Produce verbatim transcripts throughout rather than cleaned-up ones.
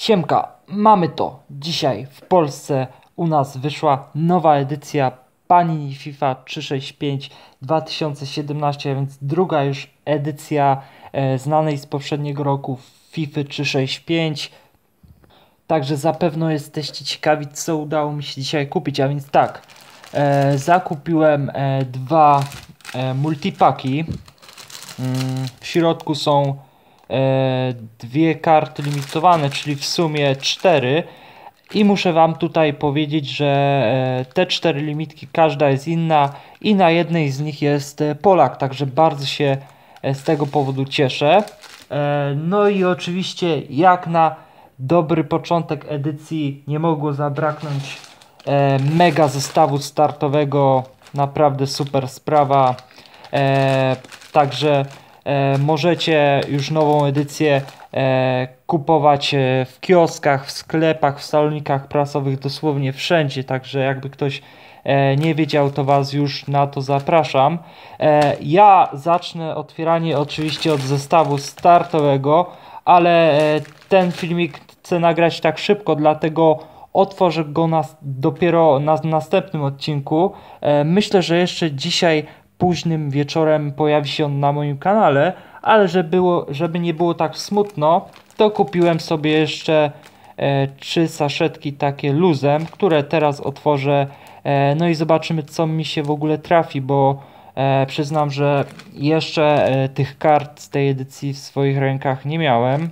Siemka, mamy to. Dzisiaj w Polsce u nas wyszła nowa edycja Panini FIFA trzysta sześćdziesiąt pięć dwa tysiące siedemnaście, a więc druga już edycja e, znanej z poprzedniego roku FIFA trzysta sześćdziesiąt pięć. Także zapewne jesteście ciekawi, co udało mi się dzisiaj kupić, a więc tak, e, zakupiłem e, dwa e, multipaki. Mm, w środku są e, dwie karty limitowane, czyli w sumie cztery. I muszę wam tutaj powiedzieć, że e, te cztery limitki, każda jest inna i na jednej z nich jest e, Polak, także bardzo się e, z tego powodu cieszę. E, no i oczywiście jak na dobry początek edycji nie mogło zabraknąć e, mega zestawu startowego, naprawdę super sprawa. E, także e, możecie już nową edycję e, kupować e, w kioskach, w sklepach, w salonikach prasowych, dosłownie wszędzie. Także jakby ktoś e, nie wiedział, to was już na to zapraszam. E, ja zacznę otwieranie oczywiście od zestawu startowego, ale e, ten filmik chcę nagrać tak szybko, dlatego otworzę go na, dopiero na następnym odcinku. E, myślę, że jeszcze dzisiaj późnym wieczorem pojawi się on na moim kanale, ale żeby, było, żeby nie było tak smutno, to kupiłem sobie jeszcze e, trzy saszetki takie luzem, które teraz otworzę, e, no i zobaczymy, co mi się w ogóle trafi, bo e, przyznam, że jeszcze e, tych kart z tej edycji w swoich rękach nie miałem.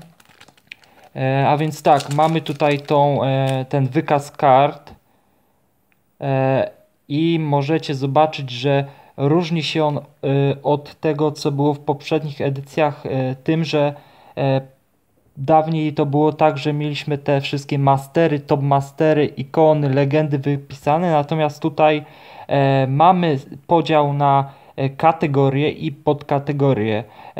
E, a więc tak, mamy tutaj tą, e, ten wykaz kart e, i możecie zobaczyć, że różni się on y, od tego, co było w poprzednich edycjach, y, tym, że y, dawniej to było tak, że mieliśmy te wszystkie mastery, top mastery, ikony, legendy wypisane, natomiast tutaj y, mamy podział na y, kategorie i podkategorie. Y,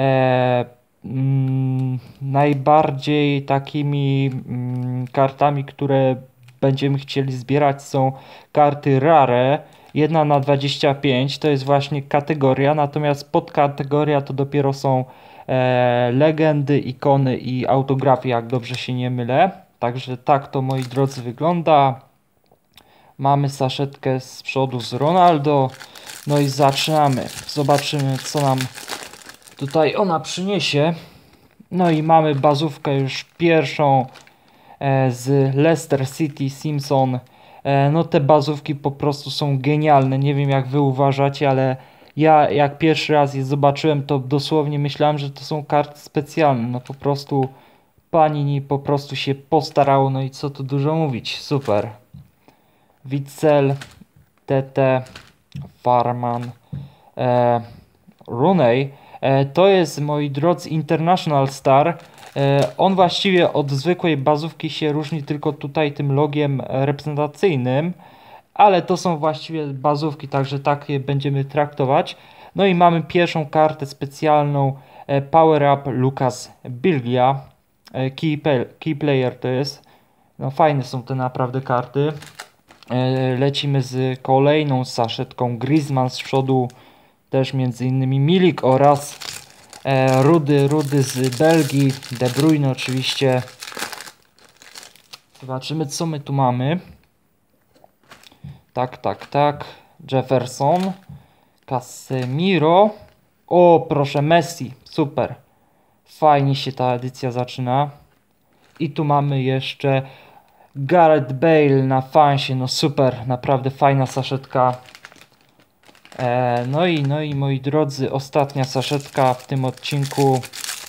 mm, najbardziej takimi mm, kartami, które będziemy chcieli zbierać, są karty rare. jedna na dwadzieścia pięć to jest właśnie kategoria, natomiast podkategoria to dopiero są e, legendy, ikony i autografie, jak dobrze się nie mylę. Także tak to, moi drodzy, wygląda. Mamy saszetkę z przodu z Ronaldo. No i zaczynamy. Zobaczymy, co nam tutaj ona przyniesie. No i mamy bazówkę już pierwszą e, z Leicester City Simpson. No te bazówki po prostu są genialne, nie wiem jak wy uważacie, ale ja jak pierwszy raz je zobaczyłem, to dosłownie myślałem, że to są karty specjalne. No po prostu Panini po prostu się postarało, no i co tu dużo mówić, super. Witsel, T T, Farman, e, Rooney, e, to jest, moi drodzy, International Star. On właściwie od zwykłej bazówki się różni tylko tutaj tym logiem reprezentacyjnym, ale to są właściwie bazówki, także tak je będziemy traktować. No i mamy pierwszą kartę specjalną, Power Up Lucas Biglia, key, key Player to jest. No fajne są te naprawdę karty. Lecimy z kolejną saszetką, Griezmann z przodu, też między innymi Milik oraz E, Rudy, Rudy z Belgii, De Bruyne oczywiście. Zobaczymy, co my tu mamy. Tak, tak, tak. Jefferson, Casemiro. O, proszę, Messi, super. Fajnie się ta edycja zaczyna. I tu mamy jeszcze Gareth Bale na fansie, no super, naprawdę fajna saszetka. E, no i, no i moi drodzy, ostatnia saszetka w tym odcinku.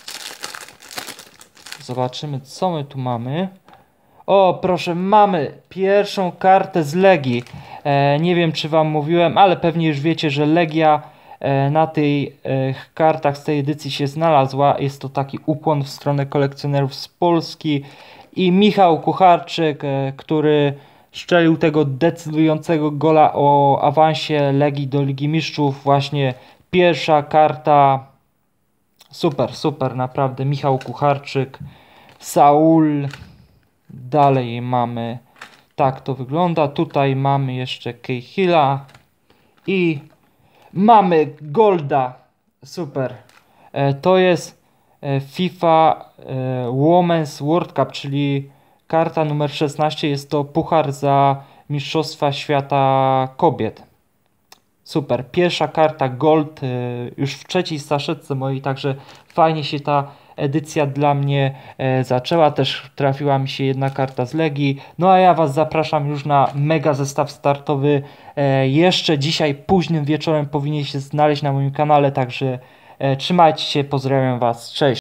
Zobaczymy, co my tu mamy. O, proszę, mamy pierwszą kartę z Legii. E, nie wiem, czy wam mówiłem, ale pewnie już wiecie, że Legia e, na tej e, kartach z tej edycji się znalazła. Jest to taki ukłon w stronę kolekcjonerów z Polski. I Michał Kucharczyk, e, który strzelił tego decydującego gola o awansie Legii do Ligi Mistrzów. Właśnie pierwsza karta. Super, super, naprawdę. Michał Kucharczyk, Saul. Dalej mamy, tak to wygląda. Tutaj mamy jeszcze Cahilla i mamy Golda. Super. E, to jest e, FIFA e, Women's World Cup, czyli karta numer szesnaście jest to puchar za Mistrzostwa Świata Kobiet. Super, pierwsza karta Gold y, już w trzeciej saszetce mojej, także fajnie się ta edycja dla mnie e, zaczęła. Też trafiła mi się jedna karta z Legii. No a ja Was zapraszam już na mega zestaw startowy. E, jeszcze dzisiaj późnym wieczorem powinien się znaleźć na moim kanale, także e, trzymajcie się, pozdrawiam Was, cześć.